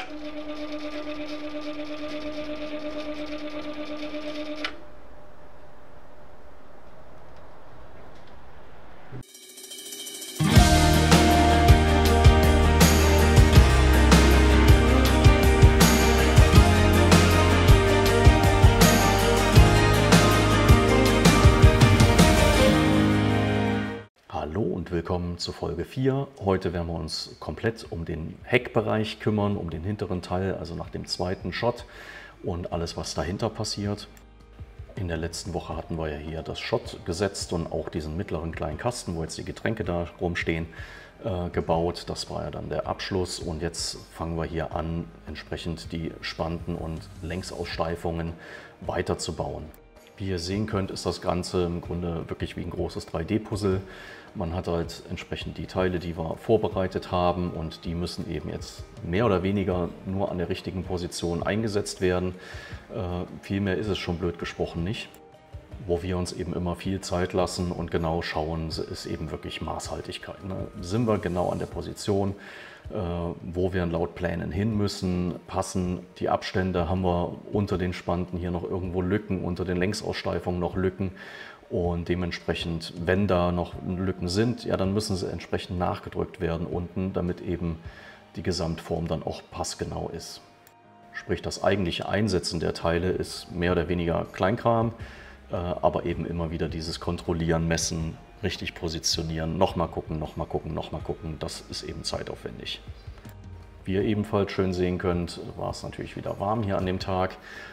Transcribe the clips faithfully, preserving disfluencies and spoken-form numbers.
Hallo und willkommen zu Folge vier. Heute werden wir uns komplett um den Heckbereich kümmern, um den hinteren Teil, also nach dem zweiten Shot und alles, was dahinter passiert. In der letzten Woche hatten wir ja hier das Shot gesetzt und auch diesen mittleren kleinen Kasten, wo jetzt die Getränke da rumstehen, äh, gebaut. Das war ja dann der Abschluss und jetzt fangen wir hier an, entsprechend die Spanten und Längsaussteifungen weiterzubauen. Wie ihr sehen könnt, ist das Ganze im Grunde wirklich wie ein großes drei D Puzzle. Man hat halt entsprechend die Teile, die wir vorbereitet haben, und die müssen eben jetzt mehr oder weniger nur an der richtigen Position eingesetzt werden. Äh, viel mehr ist es schon blöd gesprochen nicht. Wo wir uns eben immer viel Zeit lassen und genau schauen, ist eben wirklich Maßhaltigkeit. Ne? Sind wir genau an der Position, äh, wo wir laut Plänen hin müssen, passen die Abstände, haben wir unter den Spanten hier noch irgendwo Lücken, unter den Längsaussteifungen noch Lücken, und dementsprechend, wenn da noch Lücken sind, ja, dann müssen sie entsprechend nachgedrückt werden unten, damit eben die Gesamtform dann auch passgenau ist. Sprich, das eigentliche Einsetzen der Teile ist mehr oder weniger Kleinkram, aber eben immer wieder dieses Kontrollieren, Messen, richtig positionieren, nochmal gucken, nochmal gucken, nochmal gucken, das ist eben zeitaufwendig. Wie ihr ebenfalls schön sehen könnt, war es natürlich wieder warm hier an dem Tag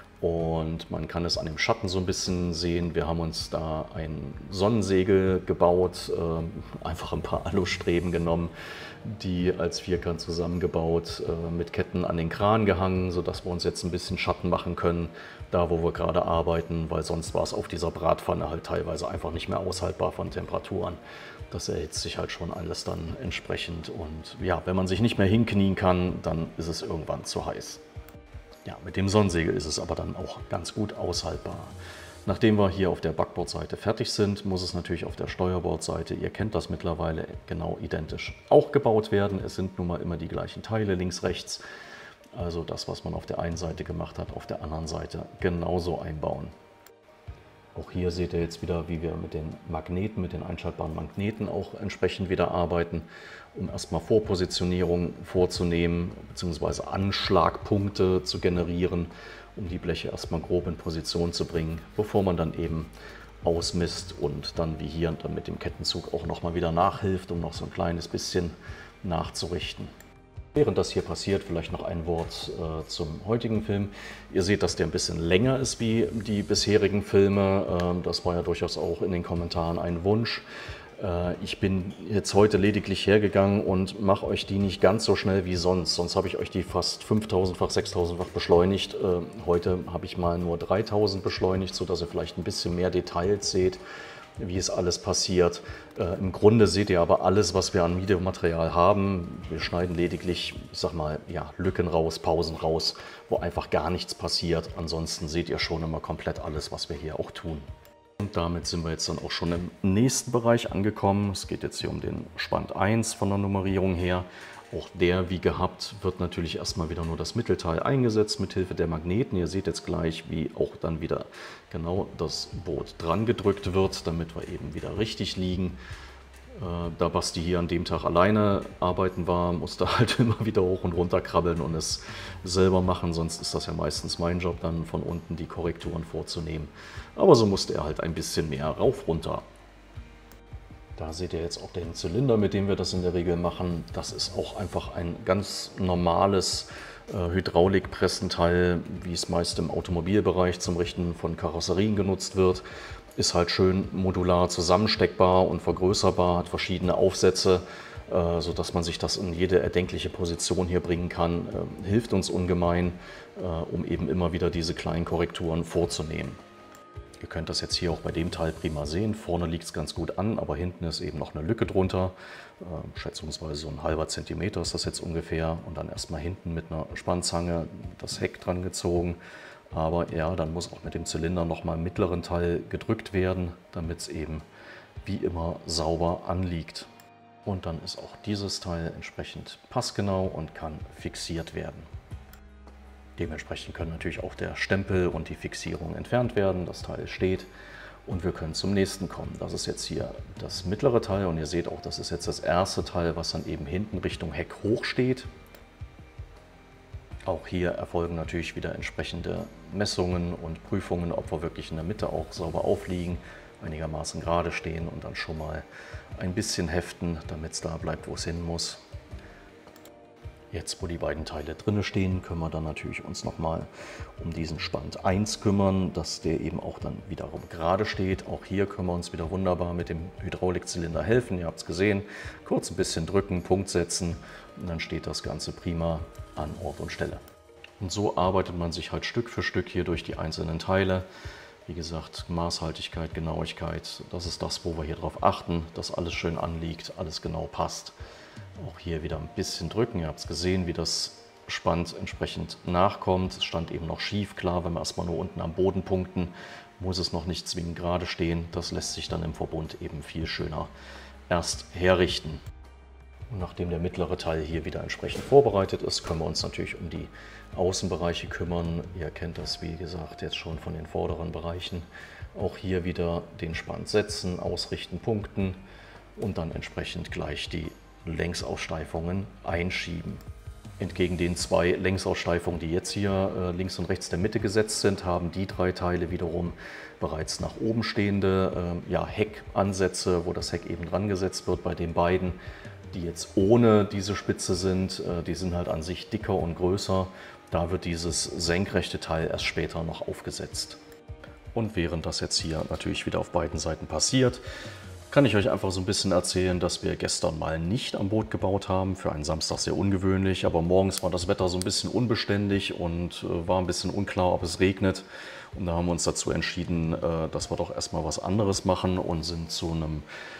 und man kann es an dem Schatten so ein bisschen sehen. Wir haben uns da ein Sonnensegel gebaut, einfach ein paar Alustreben genommen, die als Vierkant zusammengebaut, mit Ketten an den Kran gehangen, sodass wir uns jetzt ein bisschen Schatten machen können, da wo wir gerade arbeiten, weil sonst war es auf dieser Bratpfanne halt teilweise einfach nicht mehr aushaltbar von Temperaturen. Das erhitzt sich halt schon alles dann entsprechend, und ja, wenn man sich nicht mehr hinknien kann, dann ist es irgendwann zu heiß. Ja, mit dem Sonnensegel ist es aber dann auch ganz gut aushaltbar. Nachdem wir hier auf der Backbordseite fertig sind, muss es natürlich auf der Steuerbordseite, ihr kennt das mittlerweile, genau identisch auch gebaut werden. Es sind nun mal immer die gleichen Teile, links, rechts. Also das, was man auf der einen Seite gemacht hat, auf der anderen Seite genauso einbauen. Auch hier seht ihr jetzt wieder, wie wir mit den Magneten, mit den einschaltbaren Magneten auch entsprechend wieder arbeiten, um erstmal Vorpositionierung vorzunehmen, beziehungsweise Anschlagpunkte zu generieren, um die Bleche erstmal grob in Position zu bringen, bevor man dann eben ausmisst und dann wie hier dann mit dem Kettenzug auch nochmal wieder nachhilft, um noch so ein kleines bisschen nachzurichten. Während das hier passiert, vielleicht noch ein Wort äh, zum heutigen Film. Ihr seht, dass der ein bisschen länger ist wie die bisherigen Filme. Ähm, das war ja durchaus auch in den Kommentaren ein Wunsch. Äh, ich bin jetzt heute lediglich hergegangen und mache euch die nicht ganz so schnell wie sonst. Sonst habe ich euch die fast fünftausendfach, sechstausendfach beschleunigt. Äh, heute habe ich mal nur dreitausend beschleunigt, sodass ihr vielleicht ein bisschen mehr Details seht, wie es alles passiert. Äh, Im Grunde seht ihr aber alles, was wir an Videomaterial haben. Wir schneiden lediglich, ich sag mal, ja, Lücken raus, Pausen raus, wo einfach gar nichts passiert. Ansonsten seht ihr schon immer komplett alles, was wir hier auch tun. Und damit sind wir jetzt dann auch schon im nächsten Bereich angekommen. Es geht jetzt hier um den Spant eins von der Nummerierung her. Auch der, wie gehabt, wird natürlich erstmal wieder nur das Mittelteil eingesetzt mit Hilfe der Magneten. Ihr seht jetzt gleich, wie auch dann wieder genau das Boot dran gedrückt wird, damit wir eben wieder richtig liegen. Äh, da Basti hier an dem Tag alleine arbeiten war, musste halt immer wieder hoch und runter krabbeln und es selber machen. Sonst ist das ja meistens mein Job, dann von unten die Korrekturen vorzunehmen. Aber so musste er halt ein bisschen mehr rauf, runter. Da seht ihr jetzt auch den Zylinder, mit dem wir das in der Regel machen. Das ist auch einfach ein ganz normales äh, Hydraulikpressenteil, wie es meist im Automobilbereich zum Richten von Karosserien genutzt wird. Ist halt schön modular zusammensteckbar und vergrößerbar, hat verschiedene Aufsätze, äh, sodass man sich das in jede erdenkliche Position hier bringen kann. Äh, hilft uns ungemein, äh, um eben immer wieder diese kleinen Korrekturen vorzunehmen. Ihr könnt das jetzt hier auch bei dem Teil prima sehen. Vorne liegt es ganz gut an, aber hinten ist eben noch eine Lücke drunter. Äh, schätzungsweise so ein halber Zentimeter ist das jetzt ungefähr. Und dann erstmal hinten mit einer Spannzange das Heck dran gezogen. Aber ja, dann muss auch mit dem Zylinder nochmal im mittleren Teil gedrückt werden, damit es eben wie immer sauber anliegt. Und dann ist auch dieses Teil entsprechend passgenau und kann fixiert werden. Dementsprechend können natürlich auch der Stempel und die Fixierung entfernt werden. Das Teil steht und wir können zum nächsten kommen. Das ist jetzt hier das mittlere Teil und ihr seht auch, das ist jetzt das erste Teil, was dann eben hinten Richtung Heck hoch steht. Auch hier erfolgen natürlich wieder entsprechende Messungen und Prüfungen, ob wir wirklich in der Mitte auch sauber aufliegen, einigermaßen gerade stehen und dann schon mal ein bisschen heften, damit es da bleibt, wo es hin muss. Jetzt, wo die beiden Teile drinne stehen, können wir dann natürlich uns nochmal um diesen Spant eins kümmern, dass der eben auch dann wiederum gerade steht. Auch hier können wir uns wieder wunderbar mit dem Hydraulikzylinder helfen. Ihr habt es gesehen, kurz ein bisschen drücken, Punkt setzen und dann steht das Ganze prima an Ort und Stelle. Und so arbeitet man sich halt Stück für Stück hier durch die einzelnen Teile. Wie gesagt, Maßhaltigkeit, Genauigkeit, das ist das, wo wir hier drauf achten, dass alles schön anliegt, alles genau passt. Auch hier wieder ein bisschen drücken. Ihr habt es gesehen, wie das Spant entsprechend nachkommt. Es stand eben noch schief. Klar, wenn wir erstmal nur unten am Boden punkten, muss es noch nicht zwingend gerade stehen. Das lässt sich dann im Verbund eben viel schöner erst herrichten. Und nachdem der mittlere Teil hier wieder entsprechend vorbereitet ist, können wir uns natürlich um die Außenbereiche kümmern. Ihr kennt das, wie gesagt, jetzt schon von den vorderen Bereichen. Auch hier wieder den Spant setzen, ausrichten, punkten und dann entsprechend gleich die Längsaussteifungen einschieben. Entgegen den zwei Längsaussteifungen, die jetzt hier äh, links und rechts der Mitte gesetzt sind, haben die drei Teile wiederum bereits nach oben stehende äh, ja, Heckansätze, wo das Heck eben dran gesetzt wird. Bei den beiden, die jetzt ohne diese Spitze sind, äh, die sind halt an sich dicker und größer. Da wird dieses senkrechte Teil erst später noch aufgesetzt. Und während das jetzt hier natürlich wieder auf beiden Seiten passiert, kann ich euch einfach so ein bisschen erzählen, dass wir gestern mal nicht am Boot gebaut haben. Für einen Samstag sehr ungewöhnlich, aber morgens war das Wetter so ein bisschen unbeständig und war ein bisschen unklar, ob es regnet. Und da haben wir uns dazu entschieden, dass wir doch erstmal was anderes machen und sind zu einem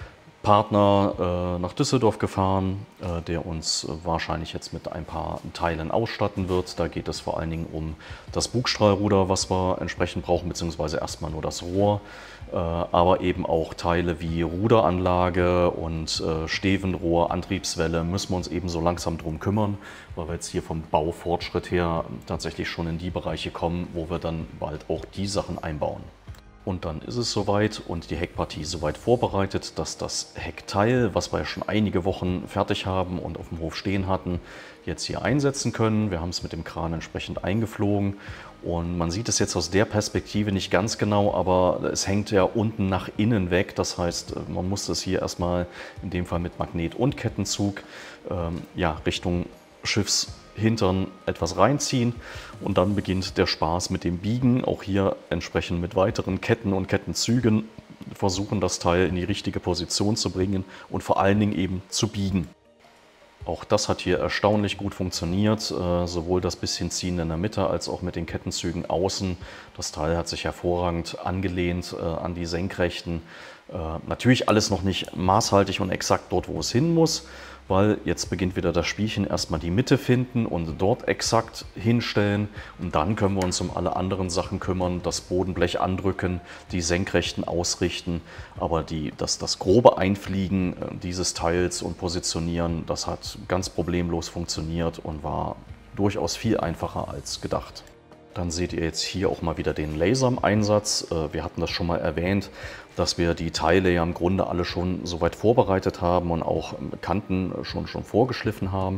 Partner äh, nach Düsseldorf gefahren, äh, der uns wahrscheinlich jetzt mit ein paar Teilen ausstatten wird. Da geht es vor allen Dingen um das Bugstrahlruder, was wir entsprechend brauchen, beziehungsweise erstmal nur das Rohr, äh, aber eben auch Teile wie Ruderanlage und äh, Stevenrohr, Antriebswelle müssen wir uns eben so langsam drum kümmern, weil wir jetzt hier vom Baufortschritt her tatsächlich schon in die Bereiche kommen, wo wir dann bald auch die Sachen einbauen. Und dann ist es soweit und die Heckpartie soweit vorbereitet, dass das Heckteil, was wir ja schon einige Wochen fertig haben und auf dem Hof stehen hatten, jetzt hier einsetzen können. Wir haben es mit dem Kran entsprechend eingeflogen und man sieht es jetzt aus der Perspektive nicht ganz genau, aber es hängt ja unten nach innen weg. Das heißt, man muss es hier erstmal in dem Fall mit Magnet und Kettenzug ähm, ja, Richtung Schiffshintern etwas reinziehen und dann beginnt der Spaß mit dem Biegen. Auch hier entsprechend mit weiteren Ketten und Kettenzügen versuchen, das Teil in die richtige Position zu bringen und vor allen Dingen eben zu biegen. Auch das hat hier erstaunlich gut funktioniert, sowohl das bisschen Ziehen in der Mitte als auch mit den Kettenzügen außen. Das Teil hat sich hervorragend angelehnt an die Senkrechten. Natürlich alles noch nicht maßhaltig und exakt dort, wo es hin muss, weil jetzt beginnt wieder das Spielchen, erstmal die Mitte finden und dort exakt hinstellen und dann können wir uns um alle anderen Sachen kümmern, das Bodenblech andrücken, die Senkrechten ausrichten, aber die, das, das grobe Einfliegen dieses Teils und Positionieren, das hat ganz problemlos funktioniert und war durchaus viel einfacher als gedacht. Dann seht ihr jetzt hier auch mal wieder den Laser im Einsatz. Wir hatten das schon mal erwähnt, dass wir die Teile ja im Grunde alle schon soweit vorbereitet haben und auch Kanten schon, schon vorgeschliffen haben.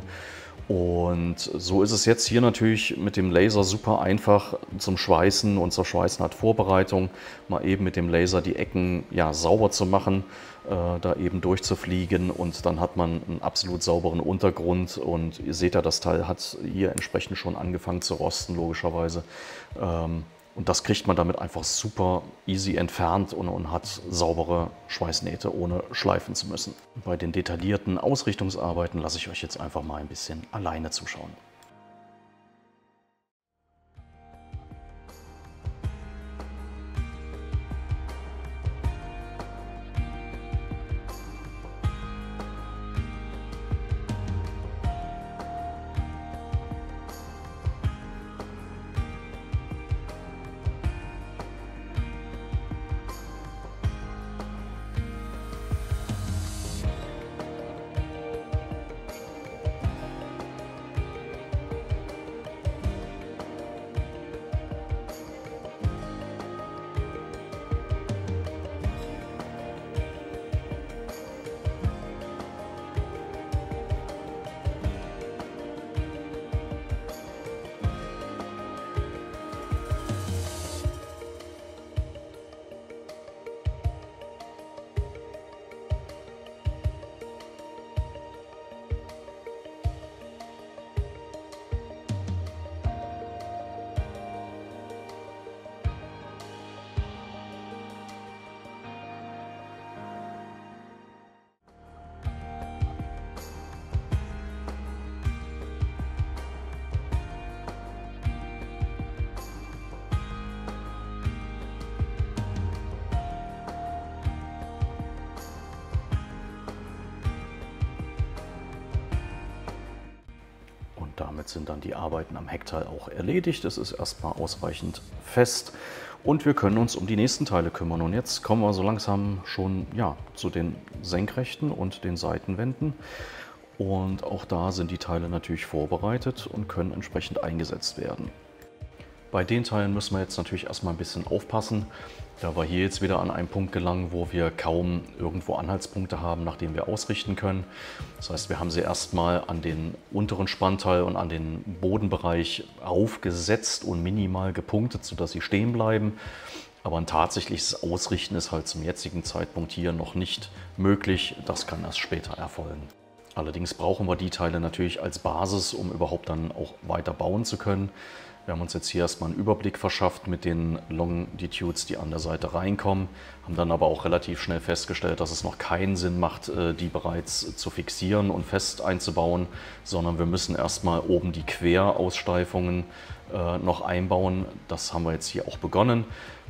Und so ist es jetzt hier natürlich mit dem Laser super einfach zum Schweißen und zur Schweißen hat Vorbereitung, mal eben mit dem Laser die Ecken ja, sauber zu machen, äh, da eben durchzufliegen und dann hat man einen absolut sauberen Untergrund und ihr seht ja, das Teil hat hier entsprechend schon angefangen zu rosten, logischerweise. Ähm, Und das kriegt man damit einfach super easy entfernt und, und hat saubere Schweißnähte, ohne schleifen zu müssen. Bei den detaillierten Ausrichtungsarbeiten lasse ich euch jetzt einfach mal ein bisschen alleine zuschauen. damit sind dann die Arbeiten am Heckteil auch erledigt. Es ist erstmal ausreichend fest und wir können uns um die nächsten Teile kümmern. Und jetzt kommen wir so langsam schon ja, zu den Senkrechten und den Seitenwänden. Und auch da sind die Teile natürlich vorbereitet und können entsprechend eingesetzt werden. Bei den Teilen müssen wir jetzt natürlich erstmal ein bisschen aufpassen, da wir hier jetzt wieder an einen Punkt gelangen, wo wir kaum irgendwo Anhaltspunkte haben, nach denen wir ausrichten können. Das heißt, wir haben sie erstmal an den unteren Spannteil und an den Bodenbereich aufgesetzt und minimal gepunktet, sodass sie stehen bleiben. Aber ein tatsächliches Ausrichten ist halt zum jetzigen Zeitpunkt hier noch nicht möglich. Das kann erst später erfolgen. Allerdings brauchen wir die Teile natürlich als Basis, um überhaupt dann auch weiter bauen zu können. Wir haben uns jetzt hier erstmal einen Überblick verschafft mit den Longitudes, die an der Seite reinkommen, haben dann aber auch relativ schnell festgestellt, dass es noch keinen Sinn macht, die bereits zu fixieren und fest einzubauen, sondern wir müssen erstmal oben die Queraussteifungen noch einbauen. Das haben wir jetzt hier auch begonnen.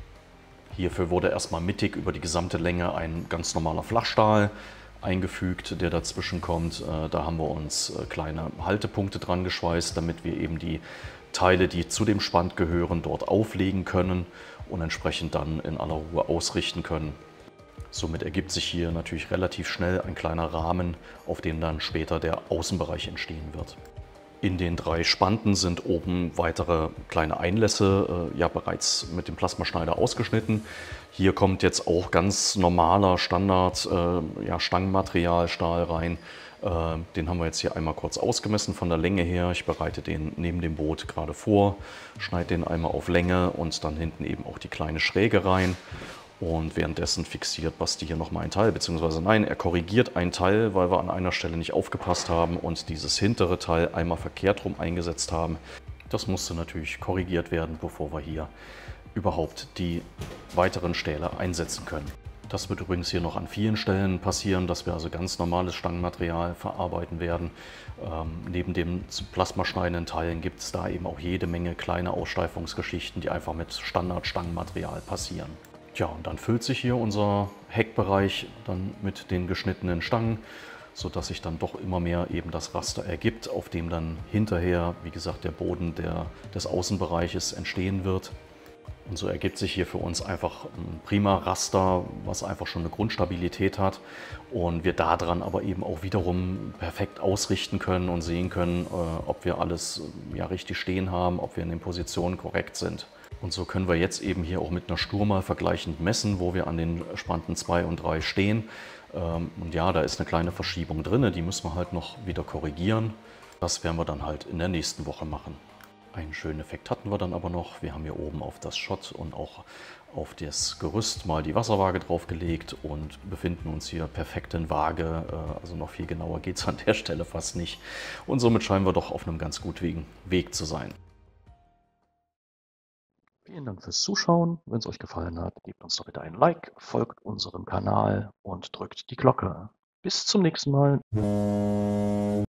Hierfür wurde erstmal mittig über die gesamte Länge ein ganz normaler Flachstahl eingefügt, der dazwischen kommt. Da haben wir uns kleine Haltepunkte dran geschweißt, damit wir eben die Teile, die zu dem Spand gehören, dort auflegen können und entsprechend dann in aller Ruhe ausrichten können. Somit ergibt sich hier natürlich relativ schnell ein kleiner Rahmen, auf dem dann später der Außenbereich entstehen wird. In den drei Spanten sind oben weitere kleine Einlässe äh, ja bereits mit dem Plasmaschneider ausgeschnitten. Hier kommt jetzt auch ganz normaler Standard äh, ja, Stangenmaterialstahl rein. Äh, den haben wir jetzt hier einmal kurz ausgemessen von der Länge her. Ich bereite den neben dem Boot gerade vor, schneide den einmal auf Länge und dann hinten eben auch die kleine Schräge rein. Und währenddessen fixiert Basti hier nochmal ein Teil, beziehungsweise nein, er korrigiert ein Teil, weil wir an einer Stelle nicht aufgepasst haben und dieses hintere Teil einmal verkehrt rum eingesetzt haben. Das musste natürlich korrigiert werden, bevor wir hier überhaupt die weiteren Stähle einsetzen können. Das wird übrigens hier noch an vielen Stellen passieren, dass wir also ganz normales Stangenmaterial verarbeiten werden. Ähm, neben den plasmaschneidenden Teilen gibt es da eben auch jede Menge kleine Aussteifungsgeschichten, die einfach mit Standard-Stangenmaterial passieren. Ja, und dann füllt sich hier unser Heckbereich dann mit den geschnittenen Stangen, sodass sich dann doch immer mehr eben das Raster ergibt, auf dem dann hinterher, wie gesagt, der Boden der, des Außenbereiches entstehen wird. Und so ergibt sich hier für uns einfach ein prima Raster, was einfach schon eine Grundstabilität hat und wir daran aber eben auch wiederum perfekt ausrichten können und sehen können, ob wir alles ja, richtig stehen haben, ob wir in den Positionen korrekt sind. Und so können wir jetzt eben hier auch mit einer Stur mal vergleichend messen, wo wir an den Spanten zwei und drei stehen. Und ja, da ist eine kleine Verschiebung drin, die müssen wir halt noch wieder korrigieren. Das werden wir dann halt in der nächsten Woche machen. Einen schönen Effekt hatten wir dann aber noch. Wir haben hier oben auf das Schott und auch auf das Gerüst mal die Wasserwaage draufgelegt und befinden uns hier perfekt in Waage. Also noch viel genauer geht es an der Stelle fast nicht. Und somit scheinen wir doch auf einem ganz guten Weg zu sein. Vielen Dank fürs Zuschauen. Wenn es euch gefallen hat, gebt uns doch bitte ein Like, folgt unserem Kanal und drückt die Glocke. Bis zum nächsten Mal.